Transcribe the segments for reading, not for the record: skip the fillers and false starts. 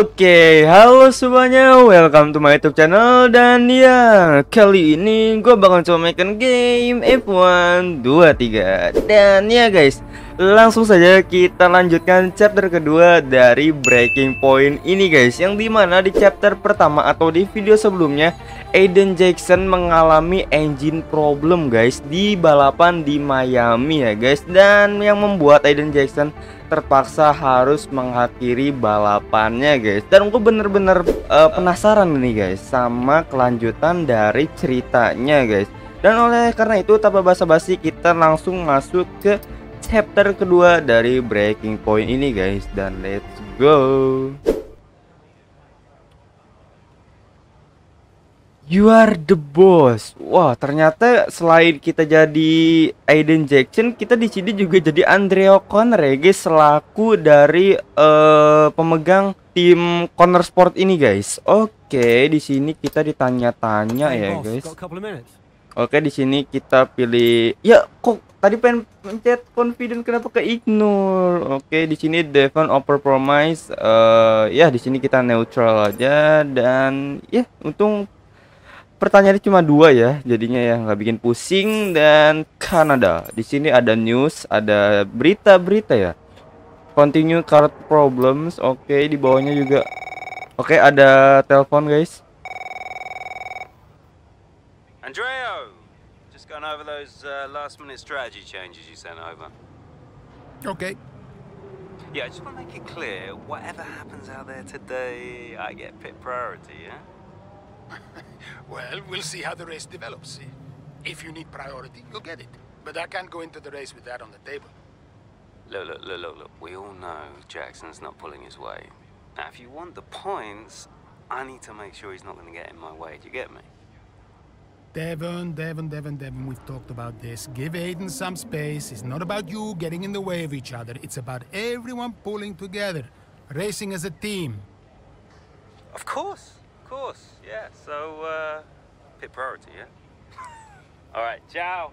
Oke, halo semuanya, welcome to my YouTube channel. Dan ya, kali ini gue bakal coba mainkan game F1 23. Dan ya guys, langsung saja kita lanjutkan chapter kedua dari Breaking Point ini guys. Yang dimana di chapter pertama atau di video sebelumnya, Aiden Jackson mengalami engine problem guys di balapan di Miami ya guys. Dan yang membuat Aiden Jackson terpaksa harus mengakhiri balapannya guys. Dan gue bener-bener penasaran nih guys sama kelanjutan dari ceritanya guys. Dan oleh karena itu tanpa basa-basi kita langsung masuk ke chapter kedua dari Breaking Point ini guys. Dan let's go. You are the boss. Wah, ternyata selain kita jadi Aiden Jackson, kita di sini juga jadi Andrea O'Connor ya guys, selaku dari pemegang tim Corner Sport ini guys. Oke, di sini kita ditanya-tanya ya guys. Oke, di sini kita pilih. Ya, kok tadi pengen pencet confident kenapa ke ignore? Oke, di sini Devon overpromise. Ya, di sini kita neutral aja. Dan ya, untung pertanyaannya cuma dua ya, jadinya ya nggak bikin pusing. Dan Kanada, di sini ada news, ada berita-berita ya. Continue card problems. Oke, di bawahnya juga. Oke, ada telepon guys. Andreo, just gone over those last-minute strategy changes you sent over. Okay. Yeah, I just want to make it clear, whatever happens out there today, I get pit priority, yeah? Well, we'll see how the race develops. If you need priority, you'll get it. But I can't go into the race with that on the table. Look. We all know Jackson's not pulling his weight. Now, if you want the points, I need to make sure he's not going to get in my way. Do you get me? Devon, we've talked about this. Give Aiden some space. It's not about you getting in the way of each other. It's about everyone pulling together, racing as a team. Of course, yeah. So, pit priority, yeah? Alright, ciao.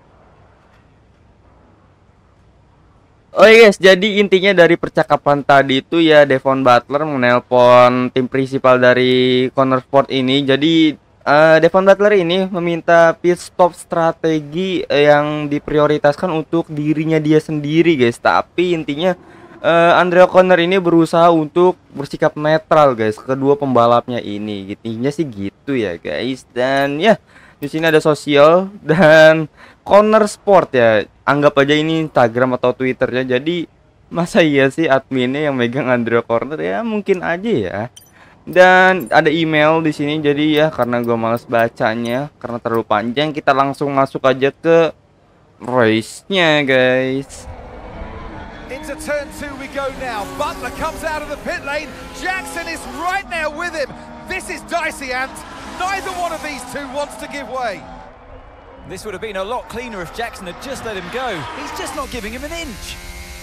Oh guys, jadi intinya dari percakapan tadi itu ya, Devon Butler menelpon tim prinsipal dari Corner Sport ini. Jadi Devon Butler ini meminta pit stop strategi yang diprioritaskan untuk dirinya dia sendiri guys. Tapi intinya Andrea O'Connor ini berusaha untuk bersikap netral guys, kedua pembalapnya ini. Intinya sih gitu ya guys. Dan ya, di sini ada sosial dan Corner Sport ya. Anggap aja ini Instagram atau Twitternya. Jadi masa iya sih adminnya yang megang Andrea O'Connor? Ya mungkin aja ya. Dan ada email di sini. Jadi ya, karena gue males bacanya karena terlalu panjang, kita langsung masuk aja ke race-nya guys. Into turn 2 we go now. Butler comes out of the pit lane. Jackson is right now with him. This is dicey, Ant. Neither one of these two wants to give way. This would have been a lot cleaner if Jackson had just let him go. He's just not giving him an inch.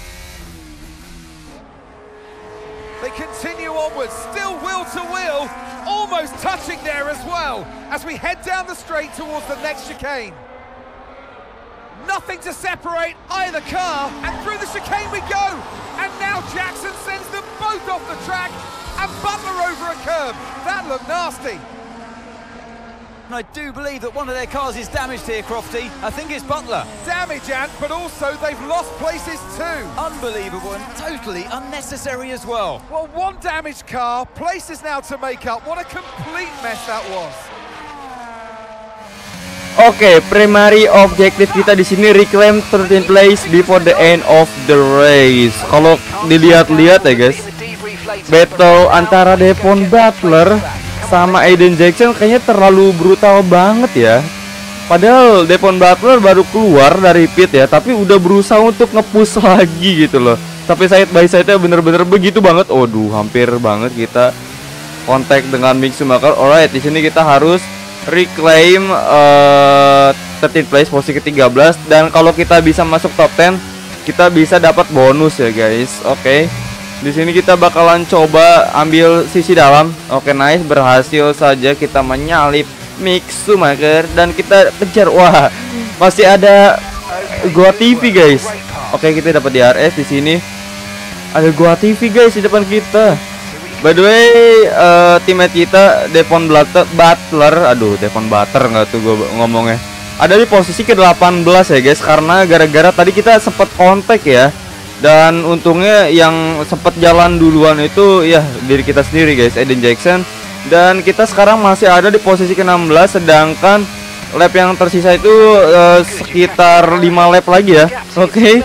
They continue onwards, still wheel to wheel, almost touching there as well, as we head down the straight towards the next chicane. Nothing to separate either car, and through the chicane we go. And now Jackson sends them both off the track, and Butler over a curb. That looked nasty. And I do believe that one of their cars is damaged here, Crofty. I think it's Butler. Damage, Ant, but also they've lost places too. Unbelievable and totally unnecessary as well. Well, one damaged car, places now to make up. What a complete mess that was. Oke, primary objective kita di sini reclaim 13th place before the end of the race. Kalau dilihat-lihat ya guys, battle antara Devon Butler sama Aiden Jackson kayaknya terlalu brutal banget ya. Padahal Devon Butler baru keluar dari pit ya, tapi udah berusaha untuk nge-push lagi gitu loh. Tapi side by side-nya bener-bener begitu banget. Aduh, hampir banget kita kontak dengan Mick Schumacher. Alright, di sini kita harus reclaim 13th place, posisi ke-13. Dan kalau kita bisa masuk top 10, kita bisa dapat bonus ya guys. Oke. Di sini kita bakalan coba ambil sisi dalam. Oke, nice, berhasil saja kita menyalip Mick Schumacher dan kita kejar. Wah, masih ada gua TV guys. Oke, kita dapat DRS di sini. Ada gua TV guys di depan kita. By the way, teammate kita Devon Butler, aduh Devon Butler nggak tuh gue ngomongnya, ada di posisi ke-18 ya guys, karena gara-gara tadi kita sempat kontak ya, dan untungnya yang sempat jalan duluan itu ya diri kita sendiri guys, Aiden Jackson, dan kita sekarang masih ada di posisi ke-16, sedangkan lap yang tersisa itu sekitar 5 lap lagi ya. Oke.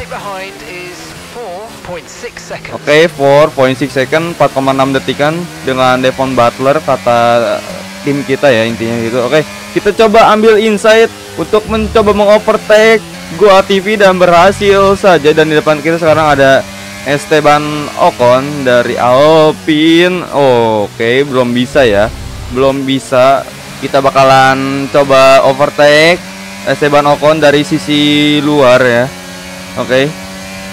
Oke, 4.6 second, 4,6 detikan dengan Devon Butler kata tim kita ya, intinya gitu. Oke, kita coba ambil insight untuk mencoba mengovertake Gua TV dan berhasil saja, dan di depan kita sekarang ada Esteban Ocon dari Alpine. Oke, belum bisa ya. Belum bisa. Kita bakalan coba overtake Esteban Ocon dari sisi luar ya. Oke.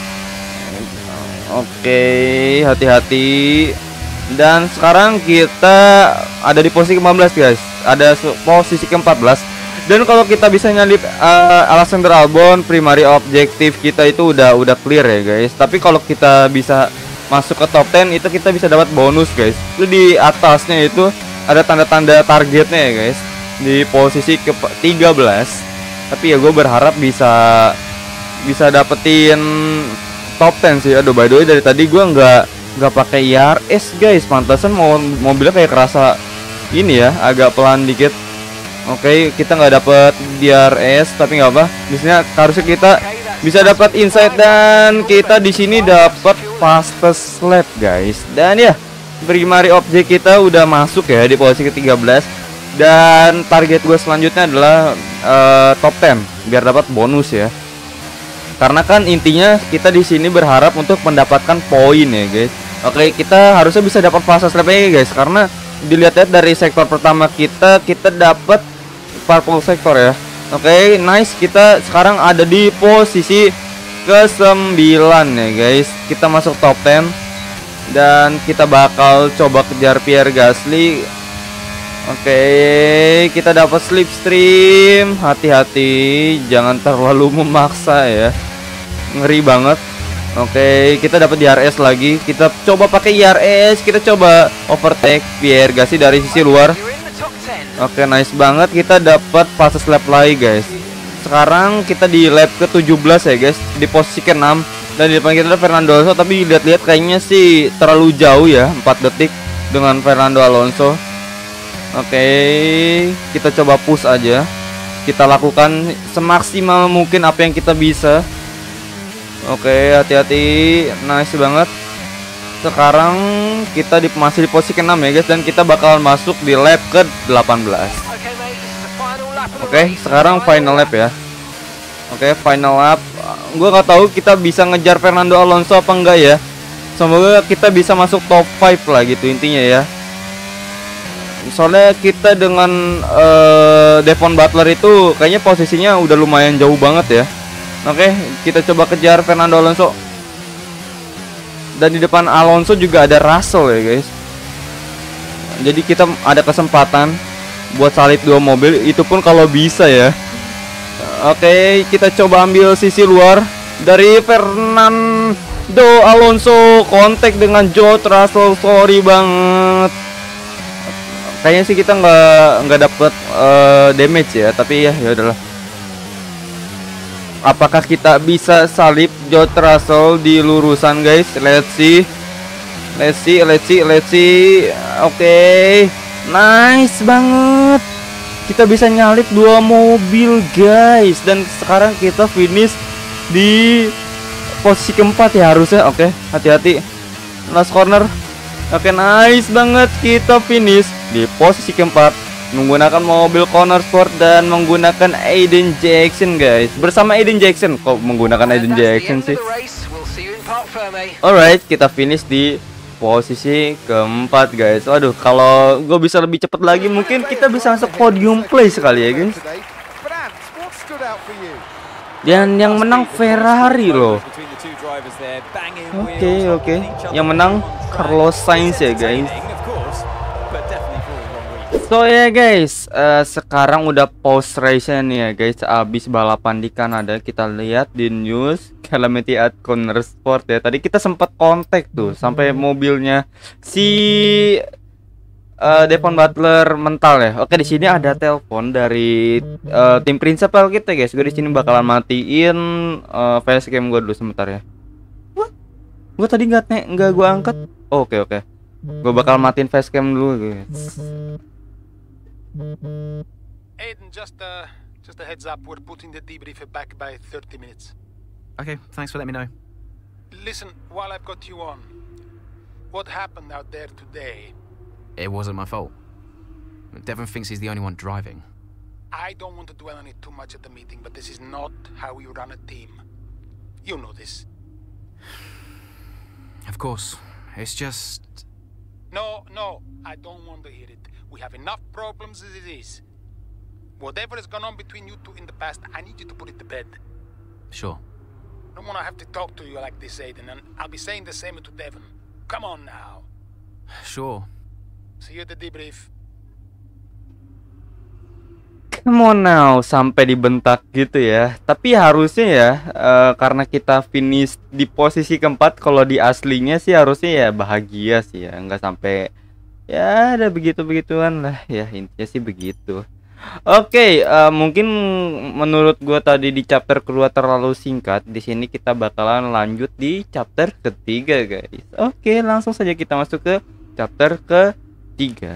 Oke, hati-hati. Dan sekarang kita ada di posisi ke-15 guys. Ada posisi ke-14. Dan kalau kita bisa nyalip Alexander Albon, primary objektif kita itu udah clear ya guys. Tapi kalau kita bisa masuk ke top 10 itu kita bisa dapat bonus guys. Itu di atasnya itu ada tanda-tanda targetnya ya guys. Di posisi ke-13. Tapi ya gue berharap bisa dapetin top 10 sih. Aduh, by the way dari tadi gue nggak pakai IRS guys, pantasan mobilnya kayak kerasa ini ya, agak pelan dikit. Oke, kita nggak dapet DRS tapi nggak apa. Biasanya harusnya kita bisa dapat insight, dan kita di sini dapat fastest lap guys. Dan ya, primary object kita udah masuk ya di posisi ke-13, dan target gue selanjutnya adalah top 10 biar dapat bonus ya. Karena kan intinya kita di sini berharap untuk mendapatkan poin ya guys. Oke, kita harusnya bisa dapat fastest lap ya guys, karena dilihat dari sektor pertama kita dapat purple sektor ya. Oke, nice. Kita sekarang ada di posisi ke-9 ya guys. Kita masuk top 10 dan kita bakal coba kejar Pierre Gasly. Oke, kita dapat slipstream. Hati-hati, jangan terlalu memaksa ya. Ngeri banget. Oke, kita dapat DRS lagi. Kita coba pakai IRS. Kita coba overtake Pierre Gasly dari sisi luar. Oke, nice banget. Kita dapat fastest lap lagi guys. Sekarang kita di lap ke-17 ya guys, di posisi ke-6. Dan di depan kita ada Fernando Alonso, tapi lihat-lihat kayaknya sih terlalu jauh ya, 4 detik dengan Fernando Alonso. Oke, kita coba push aja. Kita lakukan semaksimal mungkin apa yang kita bisa. Oke, hati-hati. Nice banget. Sekarang kita masih di posisi ke-6 ya guys, dan kita bakal masuk di lap ke-18. Oke, sekarang final lap ya. Oke, final lap. Gue nggak tahu kita bisa ngejar Fernando Alonso apa enggak ya. Semoga kita bisa masuk top 5 lah gitu intinya ya. Soalnya kita dengan Devon Butler itu kayaknya posisinya udah lumayan jauh banget ya. Oke, kita coba kejar Fernando Alonso. Dan di depan Alonso juga ada Russell ya guys. Jadi kita ada kesempatan buat salib 2 mobil, itu pun kalau bisa ya. Oke, kita coba ambil sisi luar dari Fernando Alonso, kontak dengan George Russell. Sorry banget. Kayaknya sih kita nggak dapet damage ya, tapi ya udahlah. Apakah kita bisa salib George Russell di lurusan guys? Let's see. Oke, nice banget. Kita bisa nyalip 2 mobil guys, dan sekarang kita finish di posisi ke-4 ya harusnya. Oke, hati-hati. Last corner. Oke, nice banget. Kita finish di posisi ke-4 menggunakan mobil Corner Sport dan menggunakan Aiden Jackson guys. Bersama Aiden Jackson. Kok menggunakan Aiden Jackson sih? Alright, kita finish di posisi ke-4 guys. Waduh, kalau gue bisa lebih cepat lagi mungkin kita bisa masuk podium place sekali ya guys. Dan yang menang Ferrari loh. Oke. Yang menang Carlos Sainz ya guys. So ya guys, sekarang udah post race-nya nih ya guys. Abis balapan di Kanada, kita lihat di news Calamity at Corner Sport ya. Tadi kita sempat kontak tuh sampai mobilnya si Devon Butler mental ya. Oke, di sini ada telepon dari tim principal kita guys. Gue di sini bakalan matiin facecam gue dulu sebentar ya. Wah, gue tadi nggak gue angkat. Oke. Gue bakal matiin facecam dulu guys. Aiden, just a heads up. We're putting the debrief back by 30 minutes. Okay, thanks for letting me know. Listen, while I've got you on, what happened out there today? It wasn't my fault. Devon thinks he's the only one driving. I don't want to dwell on it too much at the meeting, but this is not how we run a team. You know this. Of course. It's just... No, I don't want to hear it. We have enough problems as it is. Whatever has gone on between you two in the past, I need you to put it to bed. Sure. I don't want to have to talk to you like this, Aiden, and I'll be saying the same to Devon. Come on now. Sure. See you at the debrief. Come on now, sampai dibentak gitu ya. Tapi harusnya ya, karena kita finish di posisi keempat, kalau di aslinya sih harusnya ya bahagia sih ya, nggak sampai ya ada begitu-begituan lah ya, intinya sih begitu. Oke, mungkin menurut gua tadi di chapter kedua terlalu singkat. Di sini kita bakalan lanjut di chapter ketiga guys. Oke, langsung saja kita masuk ke chapter ketiga.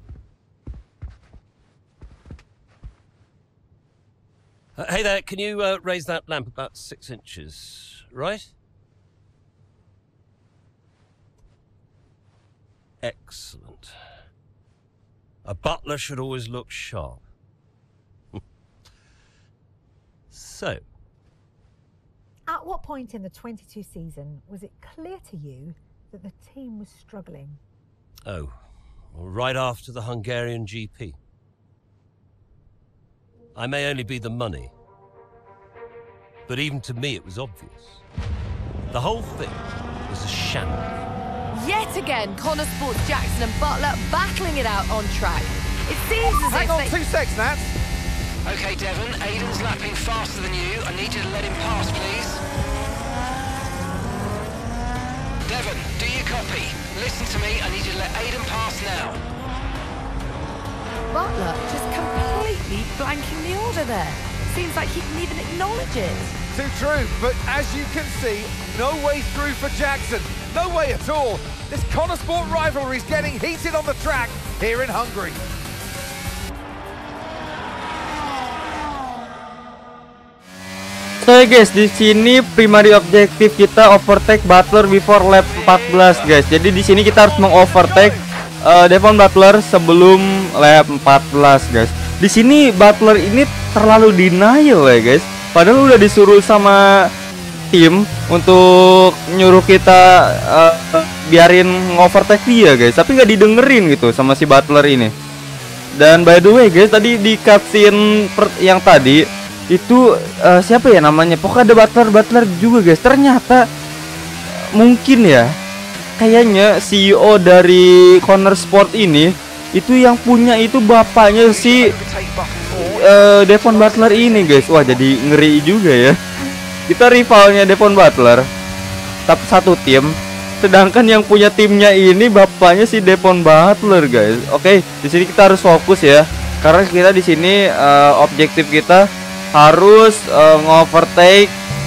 Hey there, can you raise that lamp about 6 inches, right? Excellent. A butler should always look sharp. So. At what point in the 22 season was it clear to you that the team was struggling? Oh, well, right after the Hungarian GP. I may only be the money, but even to me it was obvious. The whole thing was a shambles. Yet again, Connor Sports Jackson and Butler battling it out on track. It seems as Hang if on they... 2 seconds, Nat. Okay, Devon, Aiden's lapping faster than you. I need you to let him pass, please. Devon, do you copy? Listen to me, I need you to let Aiden pass now. Butler just completely blanking the order there. Seems like he didn't even acknowledge it. Too true, but as you can see, no way through for Jackson. No way at all. This Connor Sport rivalry is getting heated on the track here in Hungary. So guys, di sini primary objective kita overtake Butler before lap 14 guys. Jadi di sini kita harus mengovertake Devon Butler sebelum lap 14 guys. Di sini Butler ini terlalu denial ya guys. Padahal udah disuruh sama tim untuk nyuruh kita biarin ngovertake dia guys, tapi nggak didengerin gitu sama si Butler ini. Dan by the way guys, tadi di cutscene yang tadi itu siapa ya namanya, pokoknya ada Butler juga guys. Ternyata mungkin ya, kayaknya CEO dari Corner Sport ini itu yang punya itu bapaknya si Devon Butler ini guys. Wah, jadi ngeri juga ya. Kita rivalnya Devon Butler, tapi satu tim. Sedangkan yang punya timnya ini bapaknya si Devon Butler guys. Oke, di sini kita harus fokus ya, karena kita di sini objektif kita harus ngovertake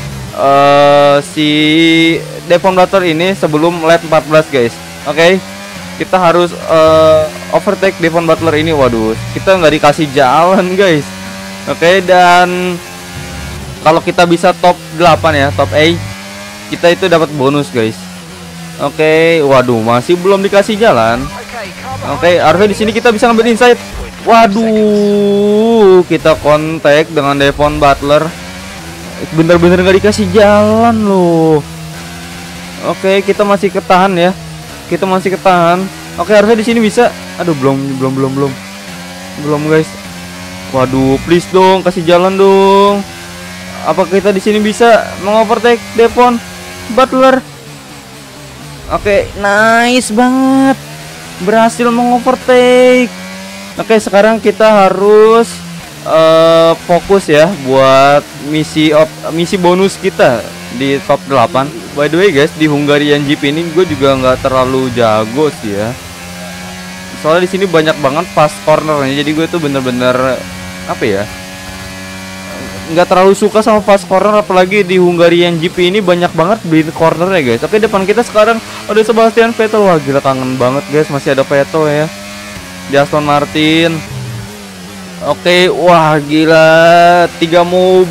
si Devon Butler ini sebelum lap 14 guys. Oke, kita harus overtake Devon Butler ini. Waduh, kita nggak dikasih jalan guys. Oke, dan kalau kita bisa top 8 ya, top A, kita itu dapat bonus guys. Oke, waduh, masih belum dikasih jalan. Oke, harusnya di sini kita bisa ngambil insight. Waduh, kita kontak dengan Devon Butler. Bener-bener nggak dikasih jalan loh. Oke, kita masih ketahan ya. Kita masih ketahan. Oke, harusnya di sini bisa. Aduh, belum guys. Waduh, please dong, kasih jalan dong. Apa kita di sini bisa mengovertake Devon Butler? Oke, nice banget. Berhasil mengovertake. Oke, sekarang kita harus fokus ya buat misi bonus kita di top 8. By the way guys, di Hungarian GP ini gue juga nggak terlalu jago sih ya. Soalnya di sini banyak banget fast cornernya, jadi gue tuh bener-bener apa ya, nggak terlalu suka sama fast corner, apalagi di Hungarian GP ini banyak banget blind corner ya guys. Oke, depan kita sekarang ada Sebastian Vettel. Wah gila, kangen banget guys, masih ada Vettel ya di Aston Martin. Oke, wah gila, tiga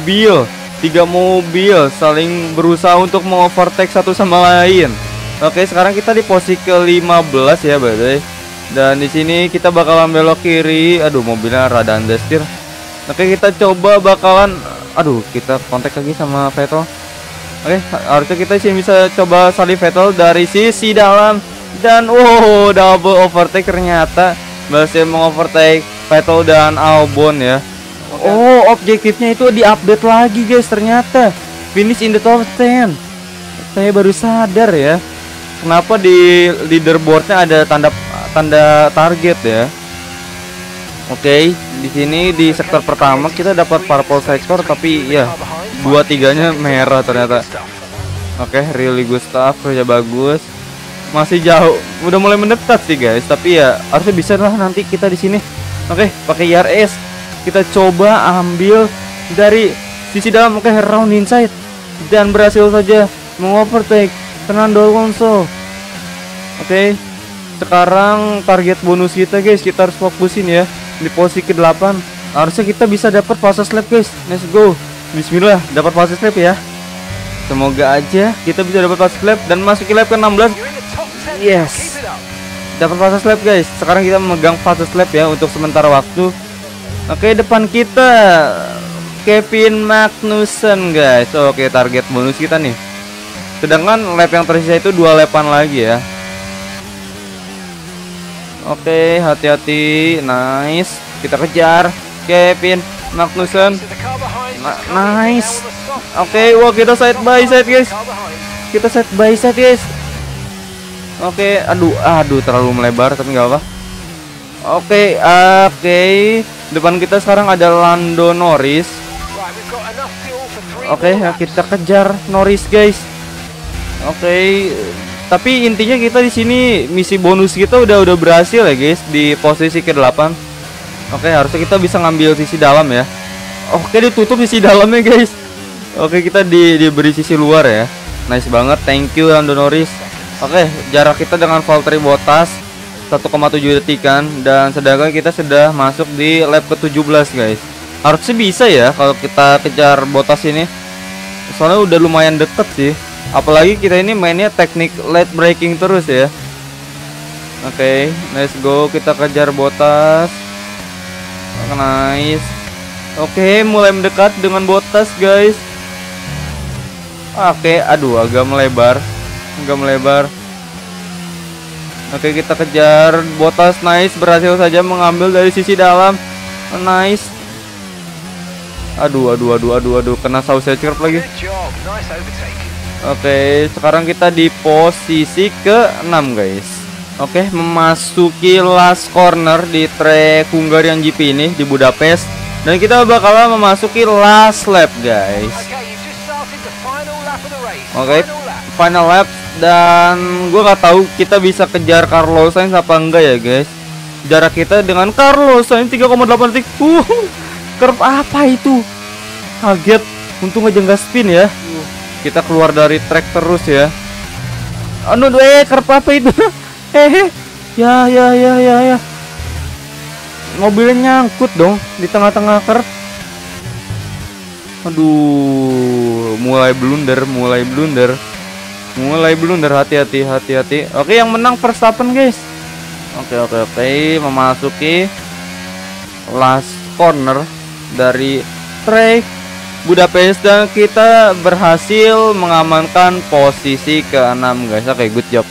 mobil saling berusaha untuk mengovertake satu sama lain. Oke, sekarang kita di posisi ke-15 ya by the way. Dan di sini kita bakalan belok kiri. Aduh, mobilnya rada understeer. Oke, kita coba bakalan, aduh, kita kontak lagi sama Vettel. Oke, harusnya kita sih bisa coba salib Vettel dari sisi dalam. Dan wow, double overtake ternyata berhasil mengovertake Vettel dan Albon ya. Oh, objektifnya itu diupdate lagi guys, ternyata finish in the top 10. Saya baru sadar ya, kenapa di leaderboardnya ada tanda target ya. Oke, di sini di sektor pertama kita dapat purple sector, tapi ya 2-3-nya merah ternyata. Oke, really good stuff, kerja bagus. Masih jauh, udah mulai mendekat sih guys, tapi ya harusnya bisa lah nanti kita di sini. Oke, pakai IRS kita coba ambil dari sisi dalam. Oke, round inside dan berhasil saja mengovertake Fernando Alonso. Oke, sekarang target bonus kita guys, kita harus fokusin ya di posisi ke-8. Harusnya kita bisa dapat fast lap guys. Let's go. Bismillah, dapat fast lap ya. Semoga aja kita bisa dapat fast lap dan masuk ke lap ke-16. Yes, dapat fast lap guys. Sekarang kita memegang fast lap ya untuk sementara waktu. Oke, depan kita Kevin Magnussen guys. Oke, target bonus kita nih. Sedangkan lap yang tersisa itu 2 lapan lagi ya. Oke, hati-hati. Nice, kita kejar Kevin Magnussen. Nice. Oke, wah kita side by side guys. Kita side by side guys. Oke, aduh terlalu melebar tapi nggak apa. Oke, depan kita sekarang ada Lando Norris. Oke, kita kejar Norris guys. Oke, tapi intinya kita di sini misi bonus kita udah berhasil ya guys di posisi ke-8. Oke, harusnya kita bisa ngambil sisi dalam ya. Oke, ditutup sisi dalamnya guys. Oke, kita diberi sisi luar ya. Nice banget, thank you Lando Norris. Oke, jarak kita dengan Valtteri Bottas 1,7 detikan, dan sedangkan kita sudah masuk di lap ke-17 guys. Harusnya bisa ya kalau kita kejar Bottas ini. Soalnya udah lumayan deket sih. Apalagi kita ini mainnya teknik late braking terus ya. Oke, let's go, kita kejar Bottas. Nice. Oke, mulai mendekat dengan Bottas guys. Oke, aduh agak melebar. Oke, kita kejar Bottas. Nice, berhasil saja mengambil dari sisi dalam. Nice. Aduh, kena sausage lagi. Oke, sekarang kita di posisi ke-6 guys. Oke, memasuki last corner di track Hungarian GP ini di Budapest, dan kita bakalan memasuki last lap guys. Oke, final lap, dan gue nggak tahu kita bisa kejar Carlos Sainz apa enggak ya guys. Jarak kita dengan Carlos Sainz 3,8 detik. Curve apa itu? Kaget, untung aja nggak spin ya. Kita keluar dari track terus ya. Curve apa itu? Ya. Mobilnya nyangkut dong di tengah-tengah curve. Aduh, mulai blunder. Hati-hati. Oke, yang menang Verstappen guys. Oke, memasuki last corner dari track Budapest, dan kita berhasil mengamankan posisi ke-6 guys. Oke, good job.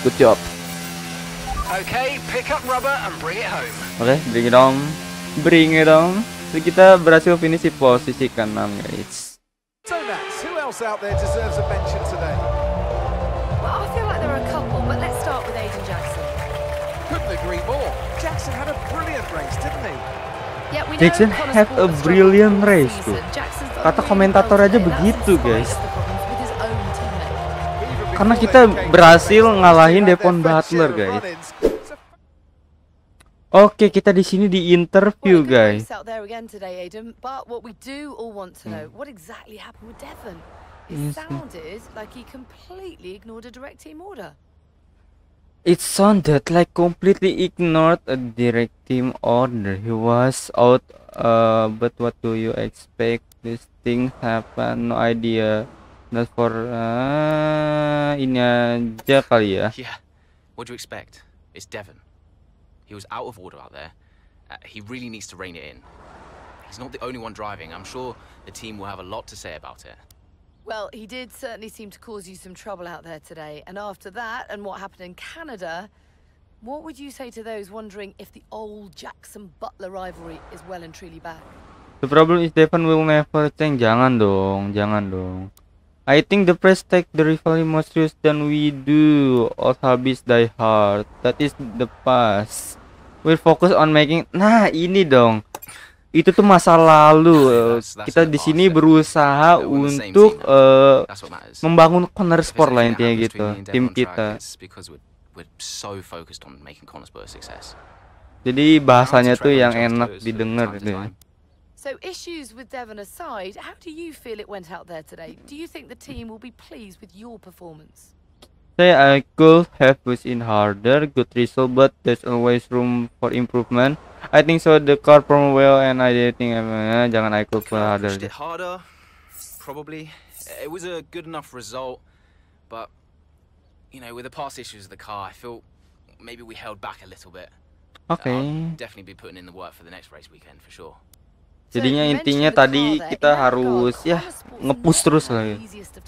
Okay, pick up rubber and bring it home. Oke, bring it on. Jadi kita berhasil finish di posisi ke-6 guys. So Nats, who else out there deserves a mention today? Well, I feel like there are a couple, but let's start with Aiden Jackson. Couldn't agree more. Jackson had a brilliant brilliant race, didn't he? Yeah, we know Jackson Connor have Sport a has struggled brilliant all race season. tuh. Jackson's done Kata really komentator well aja today. That's begitu, in spite guys. of the problems with his own teammate. Karena kita berhasil ngalahin Devon Butler, guys. Oke, kita di sini di interview, guys. Out there again today, Aidan, but what we do all want to know, what exactly happened with Devon? It sounded like he completely ignored a direct team order. It sounded like completely ignored a direct team order. He was out, but what do you expect? This thing happen, no idea. Not for ini aja kali ya. Yeah. What do you expect? It's Devon. He was out of order out there. He really needs to rein it in. He's not the only one driving. I'm sure the team will have a lot to say about it. Well, he did certainly seem to cause you some trouble out there today. And after that, and what happened in Canada, what would you say to those wondering if the old Jackson-Butler rivalry is well and truly back? The problem is Devon will never change. Jangan dong, jangan dong. I think the press take the rivalry more serious than we do. All hobbies die hard. That is the past. We're focused on making. Nah, ini dong. Itu tuh masa lalu. Kita di sini berusaha untuk membangun Connor Sport lah intinya gitu. Tim kita. Jadi bahasanya tuh yang enak didengar gitu ya. So issues with Devon aside, how do you feel it went out there today? Do you think the team will be pleased with your performance? I could have pushed in harder, good result, but there's always room for improvement. I think so. The car performed well, and I didn't think jangan I could push harder. Pushed it harder, probably. It was a good enough result, but you know, with the past issues of the car, I feel maybe we held back a little bit. Okay. I'll definitely be putting in the work for the next race weekend for sure. Jadinya intinya tadi kita harus ya nge-push terus lah ya.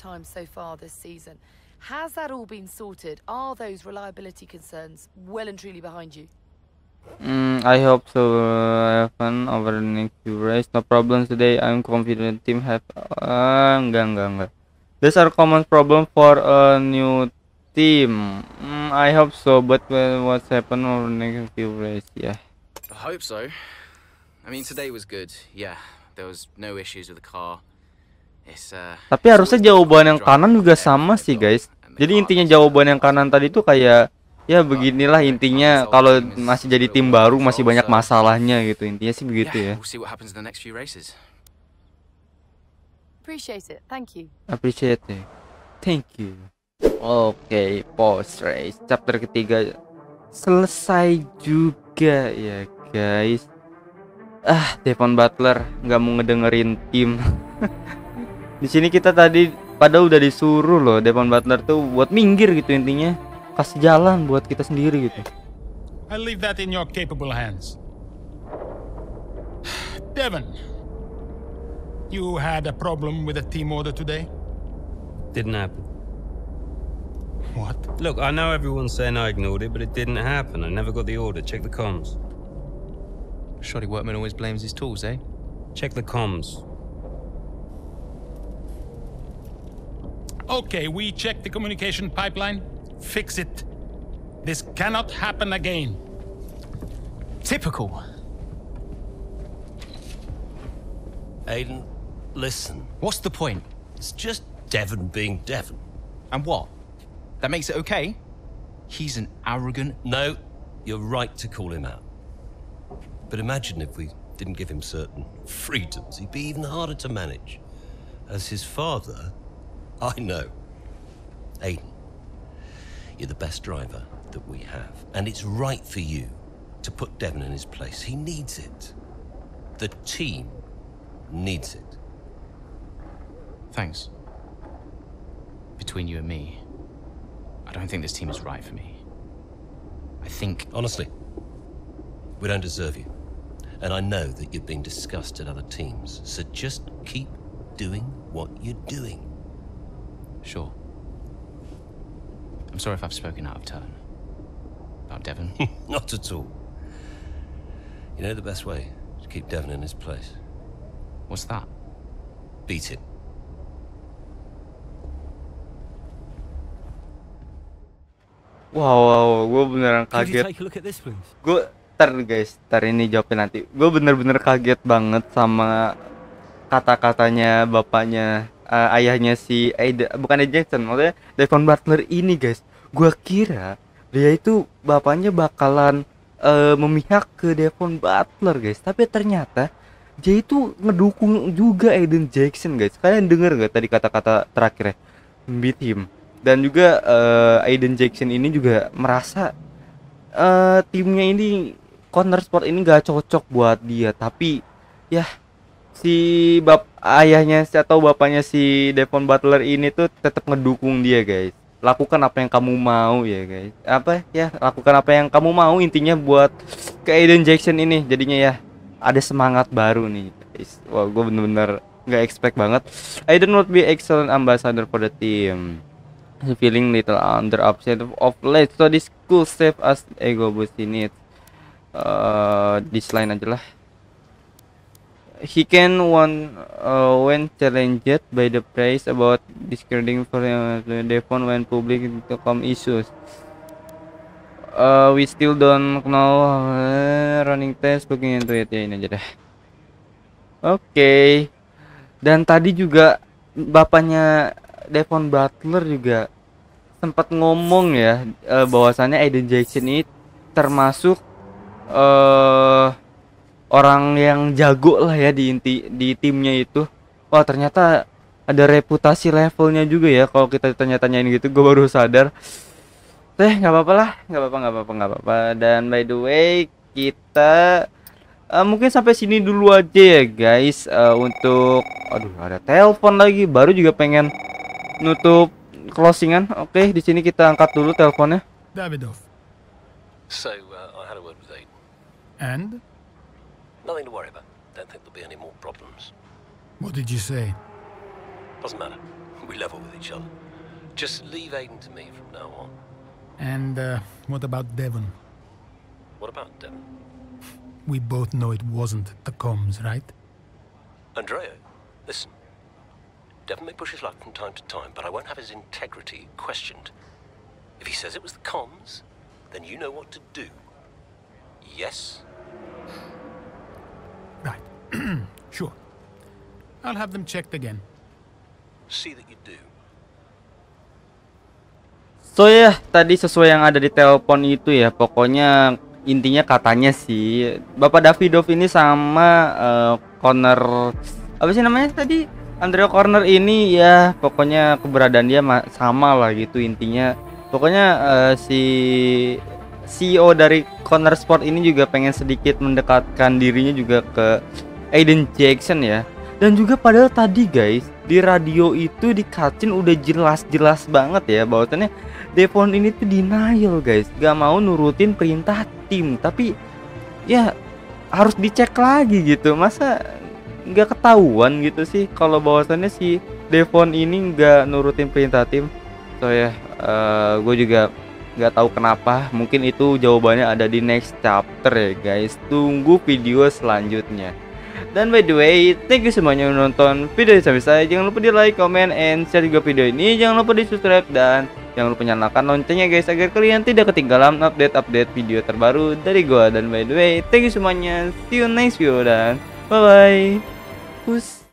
Has that all been sorted? Are those reliability concerns well and truly behind you? I hope so. Evan over the next few races, no problems today. I'm confident team have enggak. These are common problem for a new team. I hope so, but what's happen over the next few races? Yeah. I hope so. I mean, today was good. Yeah, there was no issues with the car. Tapi harusnya jawaban yang kanan juga sama sih, guys. Jadi intinya jawaban yang kanan tadi tuh kayak ya beginilah intinya, kalau masih jadi tim baru masih banyak masalahnya gitu. Intinya sih begitu ya. Appreciate it. Thank you. Appreciate it. Thank you. Oke, post race chapter ketiga selesai juga ya, guys. Devon Butler nggak mau ngedengerin tim. Di sini kita tadi padahal udah disuruh loh Devon Butler tuh buat minggir gitu, intinya kasih jalan buat kita sendiri gitu. I leave that in your capable hands. Devon, you had a problem with a team order today? Didn't happen. What? Look, I know everyone's saying I ignored it, but it didn't happen. I never got the order. Check the comms. Shoddy workman always blames his tools, eh? Check the comms. Okay, we checked the communication pipeline. Fix it. This cannot happen again. Typical. Aiden, listen. What's the point? It's just Devon being Devon. And what? That makes it okay? He's an arrogant... No, you're right to call him out. But imagine if we didn't give him certain freedoms. He'd be even harder to manage. As his father, I know. Aiden, you're the best driver that we have. And it's right for you to put Devon in his place. He needs it. The team needs it. Thanks. Between you and me, I don't think this team is right for me. I think... Honestly, we don't deserve you. And I know that you've been discussed at other teams. So just keep doing what you're doing. Sure. I'm sorry if I've spoken out of turn. About Devon. Not at all. You know the best way to keep Devon in his place? What's that? Beat him. Wow, gue beneran kaget. Take a look at this, please. Ntar ini jawabin nanti. Gue bener-bener kaget banget sama kata-katanya bapaknya, ayahnya si bukan Jackson, maksudnya Devon Butler ini guys. Gue kira dia itu bapaknya bakalan memihak ke Devon Butler guys, tapi ternyata dia itu ngedukung juga Aiden Jackson guys. Kalian denger gak tadi kata-kata terakhirnya, beat him. Dan juga Aiden Jackson ini juga merasa timnya ini Corner Sport ini gak cocok buat dia, tapi ya si ayahnya atau bapaknya si Devon Butler ini tuh tetap ngedukung dia guys. Lakukan apa yang kamu mau ya guys. Lakukan apa yang kamu mau, intinya buat ke Aiden Jackson ini. Jadinya ya ada semangat baru nih guys. Wah, gue bener-bener gak expect banget. Aiden would be excellent ambassador for the team. Feeling little under upset of late, so this could save us ego boost in it. This line aja lah. He can when challenged by the praise about discrediting for Devon when public to come issues. We still don't know running test, looking into it. Ya ini aja deh. Oke. Dan tadi juga bapaknya Devon Butler juga sempat ngomong ya, bahwasannya Aiden Jackson ini termasuk orang yang jago lah ya di timnya itu. Wah, ternyata ada reputasi levelnya juga ya kalau kita tanya-tanyain gitu. Gue baru sadar. Nggak apa-apa. Dan by the way, kita mungkin sampai sini dulu aja ya guys. Untuk ada telepon lagi, baru juga pengen nutup closingan. Oke, di sini kita angkat dulu teleponnya. Davidoff. So, I had a word with Aiden. And? Nothing to worry about. Don't think there'll be any more problems. What did you say? Doesn't matter. We level with each other. Just leave Aiden to me from now on. And what about Devon? What about Devon? We both know it wasn't the comms, right? Andrea, listen. Devon may push his luck from time to time, but I won't have his integrity questioned. If he says it was the comms, then you know what to do. Yes? Right. Sure. I'll have them checked again. See that you do. So ya, tadi sesuai yang ada di telepon itu ya. Pokoknya intinya katanya sih Bapak Davidoff ini sama Connor, apa sih namanya tadi, Andrea Corner ini ya, pokoknya keberadaan dia sama lah gitu intinya. Pokoknya si CEO dari Corner Sport ini juga pengen sedikit mendekatkan dirinya juga ke Aiden Jackson ya. Dan juga padahal tadi guys di radio itu di cutscene udah jelas-jelas banget ya bahwasannya Devon ini tuh denial guys, gak mau nurutin perintah tim. Tapi ya harus dicek lagi gitu, masa nggak ketahuan gitu sih kalau bahwasannya si Devon ini nggak nurutin perintah tim. So ya gue juga nggak tahu kenapa, mungkin itu jawabannya ada di next chapter ya guys. Tunggu video selanjutnya. Dan by the way, thank you semuanya udah nonton video ini sampai selesai. Jangan lupa di like, comment, and share juga video ini. Jangan lupa di subscribe dan jangan lupa nyalakan loncengnya guys, agar kalian tidak ketinggalan update-update video terbaru dari gua. Dan by the way, thank you semuanya. See you next video dan bye bye. Push.